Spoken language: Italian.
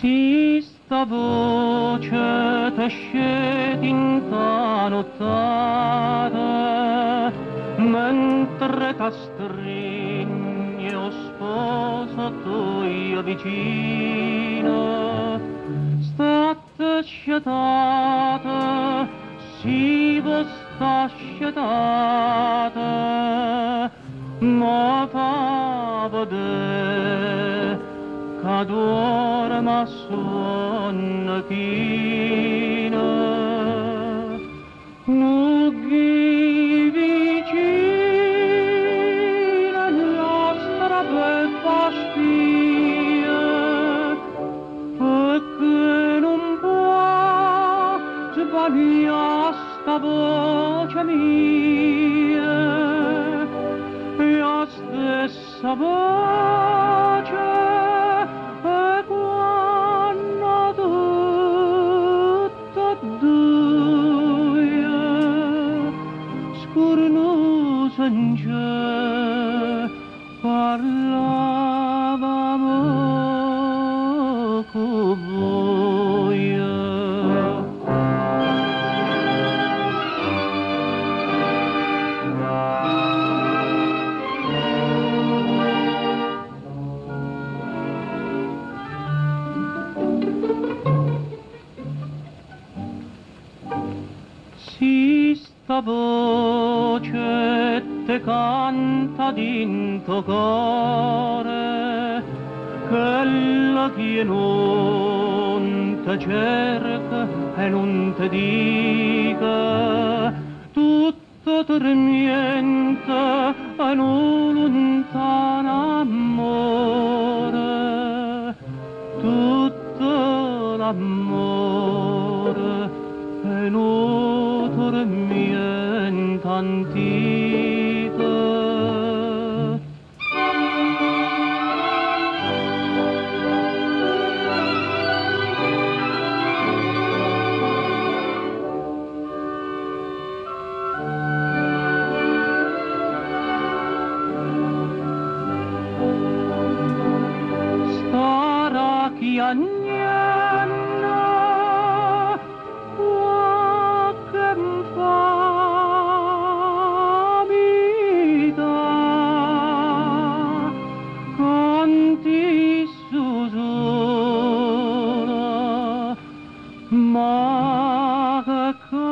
Si sta voce t'esce tinta nottata, mentre t'astringe o sposo tuo vicino, state sciatata, si vo sta sciatata, ma fa vedere che dorma sonno chino, nughi vicina nostra bella spia, perché non può sbagliare sta voce mia, la stessa voce parlavamo con voi. Si sta voce te canta d'into core, quella che non te cerca e non te dica, tutto dormiente e non lontano amore, tutto l'amore e non dormiente antica. Starà chi agnanna qualche famita, canti sussurra, ma che